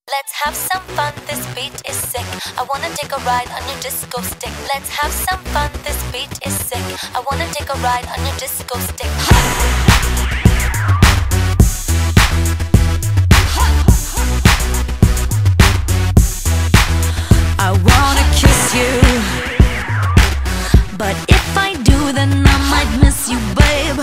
Let's have some fun, this beat is sick. I wanna take a ride on your disco stick. Let's have some fun, this beat is sick. I wanna take a ride on your disco stick. I wanna kiss you, but if I do then I might miss you, babe.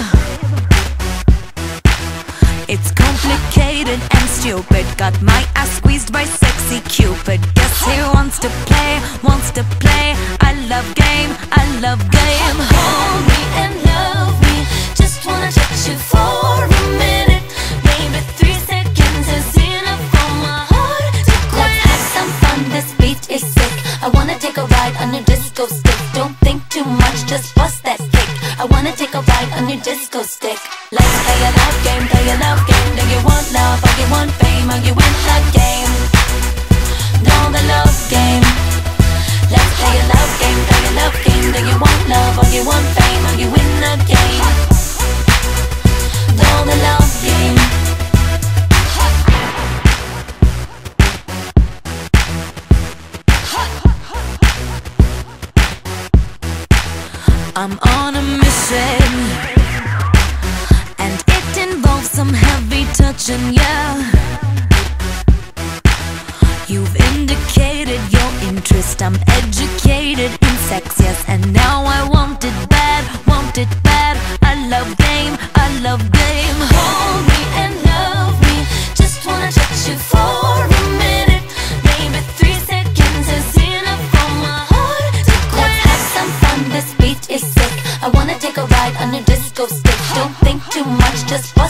It's complicated and stupid. Got my ass squeezed by sexy Cupid. Guess he wants to play, wants to play. I love game, I love game. Hold me and love me. Just wanna touch you for a minute. Maybe 3 seconds is enough for my heart to quit. Let's have some fun, this beat is sick. I wanna take a ride on your disco stick. Don't think too much, just bust that kick. I wanna take a ride on your disco stick. Let's play a love game, play a love game. Do you want love or you want fame? Or you win the game? No, the love game. Let's play a love game, play a love game. Do you want love or you want fame? Or you win the game? No, the love game. I'm on a mission, and it involves some heavy touching, yeah. You've indicated your interest, I'm educated in sex, yes. And now I want it bad, want it bad. I love game, I love game. Hold me and love me. Just wanna touch you for a minute. Maybe 3 seconds is enough for my heart to quit. Let's have some fun, this beat is sick. I wanna take a ride on your disco stick. Don't think too much, just